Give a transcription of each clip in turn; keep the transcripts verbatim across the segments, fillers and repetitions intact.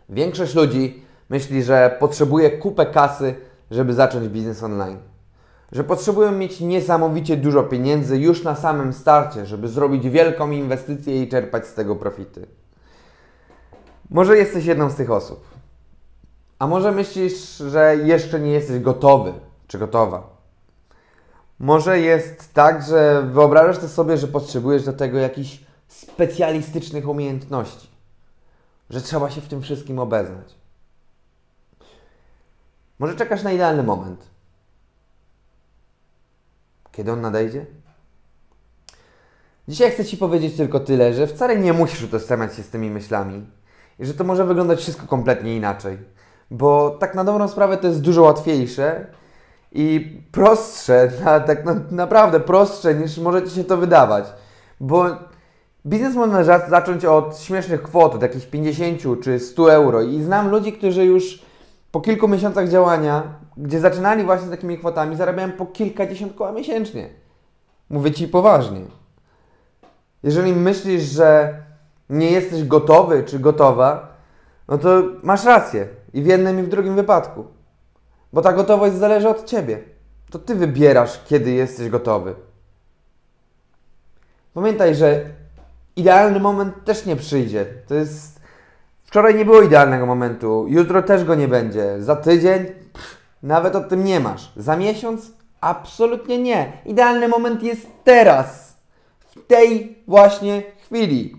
Większość ludzi myśli, że potrzebuje kupę kasy, żeby zacząć biznes online. Że potrzebują mieć niesamowicie dużo pieniędzy już na samym starcie, żeby zrobić wielką inwestycję i czerpać z tego profity. Może jesteś jedną z tych osób. A może myślisz, że jeszcze nie jesteś gotowy czy gotowa. Może jest tak, że wyobrażasz to sobie, że potrzebujesz do tego jakichś specjalistycznych umiejętności. Że trzeba się w tym wszystkim obeznać. Może czekasz na idealny moment. Kiedy on nadejdzie? Dzisiaj chcę Ci powiedzieć tylko tyle, że wcale nie musisz utożsamiać się z tymi myślami i że to może wyglądać wszystko kompletnie inaczej. Bo tak na dobrą sprawę to jest dużo łatwiejsze i prostsze, na, tak na, naprawdę prostsze niż może Ci się to wydawać. Bo biznes można za, zacząć od śmiesznych kwot, od jakichś pięćdziesiąt czy stu euro i znam ludzi, którzy już po kilku miesiącach działania, gdzie zaczynali właśnie z takimi kwotami, zarabiają po kilkadziesiąt koła miesięcznie. Mówię Ci poważnie. Jeżeli myślisz, że nie jesteś gotowy czy gotowa, no to masz rację. I w jednym i w drugim wypadku. Bo ta gotowość zależy od Ciebie. To Ty wybierasz, kiedy jesteś gotowy. Pamiętaj, że idealny moment też nie przyjdzie. To jest... Wczoraj nie było idealnego momentu. Jutro też go nie będzie. Za tydzień pff, nawet o tym nie masz. Za miesiąc? Absolutnie nie. Idealny moment jest teraz. W tej właśnie chwili.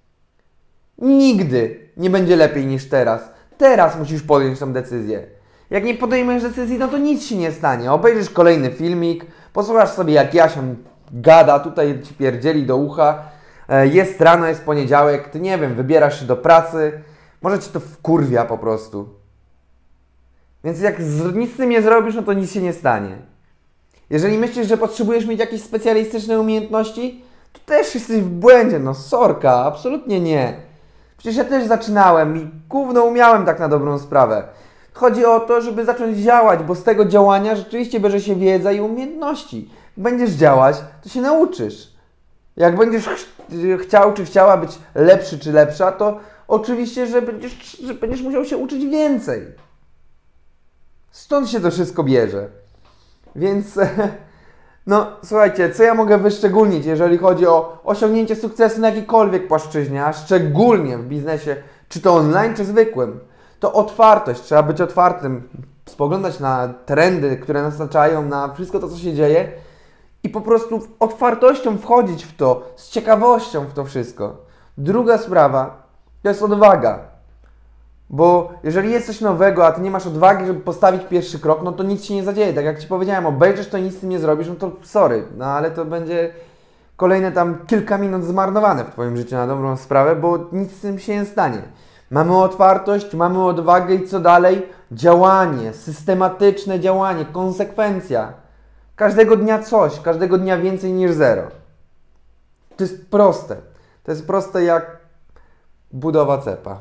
Nigdy nie będzie lepiej niż teraz. Teraz musisz podjąć tą decyzję. Jak nie podejmiesz decyzji, no to nic się nie stanie. Obejrzysz kolejny filmik, posłuchasz sobie jak Jasia gada, tutaj Ci pierdzieli do ucha. Jest rano, jest poniedziałek, Ty nie wiem, wybierasz się do pracy. Może Cię to wkurwia po prostu. Więc jak z, nic z tym nie zrobisz, no to nic się nie stanie. Jeżeli myślisz, że potrzebujesz mieć jakieś specjalistyczne umiejętności, to też jesteś w błędzie. No sorka, absolutnie nie. Przecież ja też zaczynałem i gówno umiałem tak na dobrą sprawę. Chodzi o to, żeby zacząć działać, bo z tego działania rzeczywiście bierze się wiedza i umiejętności. Jak będziesz działać, to się nauczysz. Jak będziesz ch chciał czy chciała być lepszy czy lepsza, to oczywiście, że będziesz, że będziesz musiał się uczyć więcej. Stąd się to wszystko bierze. Więc... No, słuchajcie, co ja mogę wyszczególnić, jeżeli chodzi o osiągnięcie sukcesu na jakiejkolwiek płaszczyźnie, a szczególnie w biznesie, czy to online, czy zwykłym, to otwartość. Trzeba być otwartym, spoglądać na trendy, które nas otaczają, na wszystko to, co się dzieje i po prostu otwartością wchodzić w to, z ciekawością w to wszystko. Druga sprawa to jest odwaga. Bo jeżeli jest coś nowego, a Ty nie masz odwagi, żeby postawić pierwszy krok, no to nic się nie zadzieje. Tak jak Ci powiedziałem, obejrzysz to i nic z tym nie zrobisz, no to sorry. No ale to będzie kolejne tam kilka minut zmarnowane w Twoim życiu na dobrą sprawę, bo nic z tym się nie stanie. Mamy otwartość, mamy odwagę i co dalej? Działanie, systematyczne działanie, konsekwencja. Każdego dnia coś, każdego dnia więcej niż zero. To jest proste. To jest proste jak budowa cepa.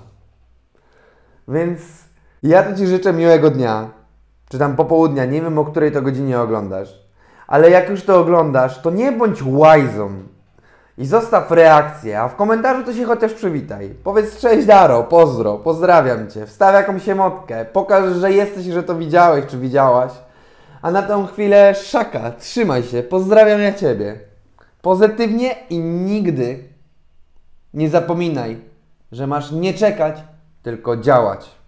Więc ja to Ci życzę miłego dnia, czy tam popołudnia, nie wiem o której to godzinie oglądasz, ale jak już to oglądasz, to nie bądź łajzą i zostaw reakcję, a w komentarzu to się chociaż przywitaj. Powiedz cześć Daro, pozdro, pozdrawiam Cię, wstaw jakąś emotkę, pokaż, że jesteś i że to widziałeś czy widziałaś, a na tą chwilę szaka, trzymaj się, pozdrawiam ja Ciebie. Pozytywnie i nigdy nie zapominaj, że masz nie czekać, tylko działać.